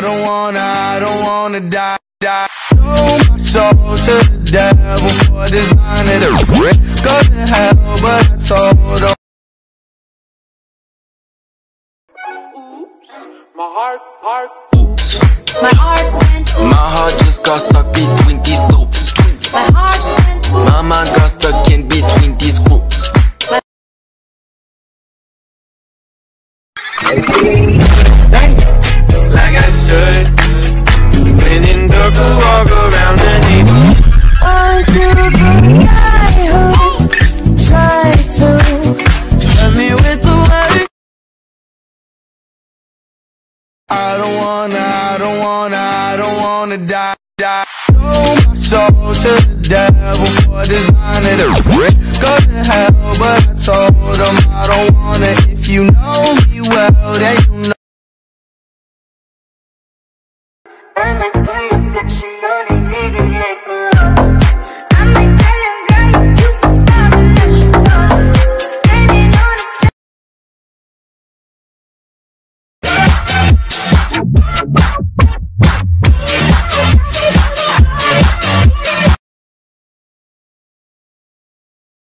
I don't wanna die. Sold my soul to the devil for designing it. Go to hell, but I told him. My heart just got stuck between these loops. My mind got stuck in between these groups. Like I should. When in circle, walk around the neighborhood. Aren't you the guy who tried to hurt me with the way? I don't wanna die. Sold my soul to the devil for designing it. Go to hell, but I told him I don't wanna. If you know me well, then you know.